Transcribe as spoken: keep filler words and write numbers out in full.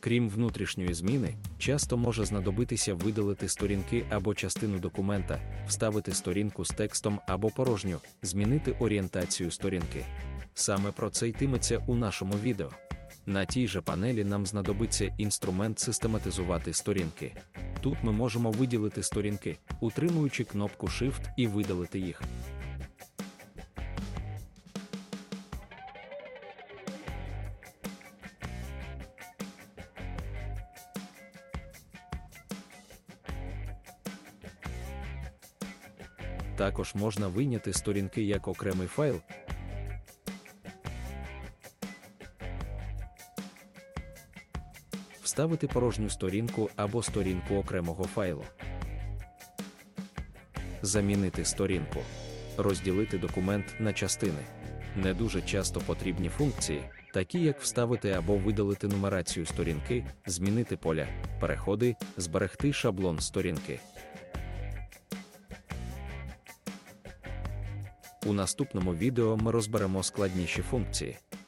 Крім внутрішньої зміни, часто може знадобитися видалити сторінки або частину документа, вставити сторінку з текстом або порожню, змінити орієнтацію сторінки. Саме про це йтиметься у нашому відео. На тій же панелі нам знадобиться інструмент «Систематизувати сторінки». Тут ми можемо виділити сторінки, утримуючи кнопку Shift і видалити їх. Також можна вийняти сторінки як окремий файл, вставити порожню сторінку або сторінку окремого файлу, замінити сторінку, розділити документ на частини. Не дуже часто потрібні функції, такі як вставити або видалити нумерацію сторінки, змінити поля, переходи, зберегти шаблон сторінки. У наступному відео ми розберемо складніші функції.